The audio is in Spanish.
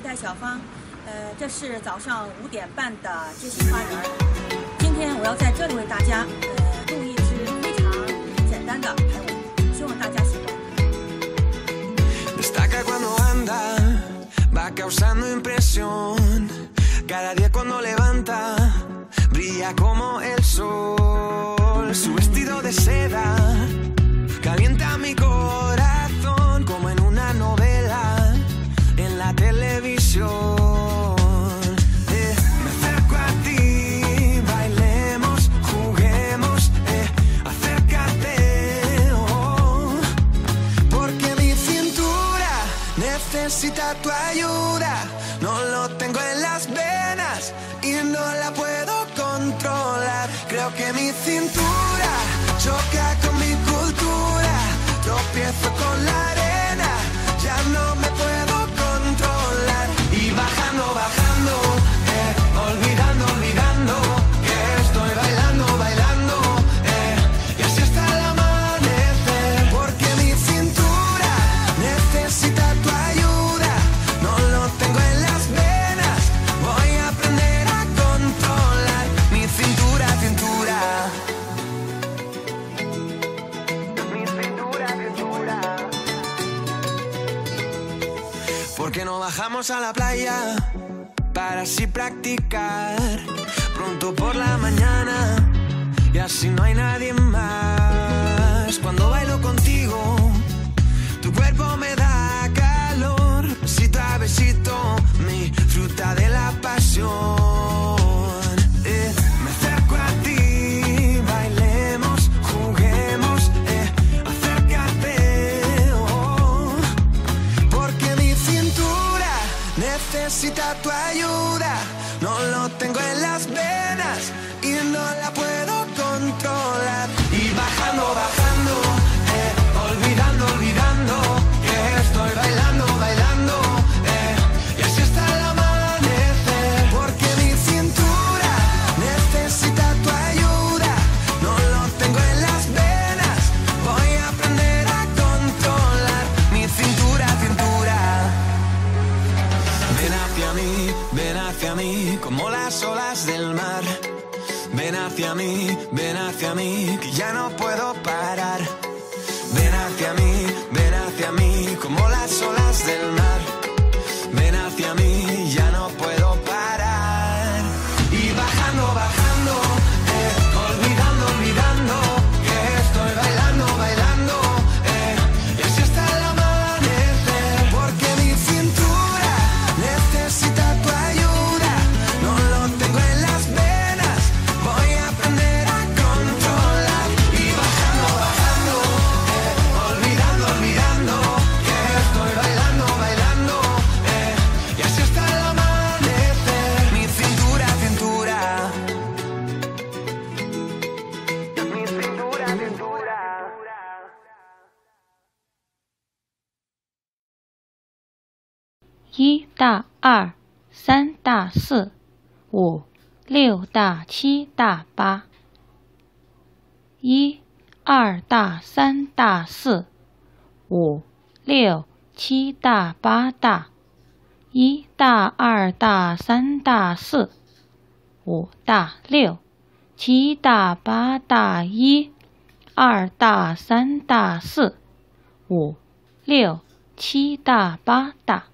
代小芳，这是早上5点半的街心花园。今天我要在这里为大家录一支非常简单的排舞，希望大家喜欢。 Destaca cuando anda, va causando impresión. Cada día cuando levanta, brilla como el sol. Su vestido de seda calienta mi corazón como en una novela en la televisión. Me acerco a ti, bailemos, juguemos, acércate, oh, porque mi cintura necesita tu ayuda. No lo tengo en las venas y no la puedo controlar. Creo que mi cintura choca con mi cultura. Tropiezo con la arena, ya no me puedo controlar. Y bajando, bajando, olvidando, olvidando que estoy bailando, bailando, y así hasta el amanecer. Porque mi cintura necesita tu ayuda. No lo tengo en las venas, voy a aprender a controlar mi cintura, cintura. Mi cintura, cintura. ¿Por qué no bajamos a la playa para así practicar pronto por la mañana y así no hay nadie más? Cuando bailo contigo, tu cuerpo me da calor, besito a besito, mi fruta de la pasión. Me acerco a ti, bailemos, juguemos, acércate, oh, porque mi cintura necesita tu ayuda. No lo tengo en las venas y no la puedo controlar. Y bajando, bajando, olvidando, olvidando que estoy bailando, bailando, y así hasta el amanecer. Porque mi cintura necesita tu ayuda. No lo tengo en las venas, voy a aprender a controlar mi cintura, cintura. Ven hacia mí, como las olas del mar. Ven hacia mí, que ya no puedo parar. Ven hacia mí, como las olas del mar. Ven hacia mí, ya no puedo parar. Y bajando, bajando, olvidando, olvidando que estoy bailando, bailando, y así hasta el amanecer. Porque mi cintura necesita tu ayuda. No lo tengo en las venas, voy a aprender a controlar. Y bajando, bajando, olvidando, olvidando que estoy bailando, bailando, y así hasta el amanecer. Mi cintura, cintura. Mi cintura, cintura. 1大2 3大4 5 6大7大8 1 2大3大4 5 6 7大8大1大2大3大4 5大6 7大8大1 2大3大4 5 6 7大8大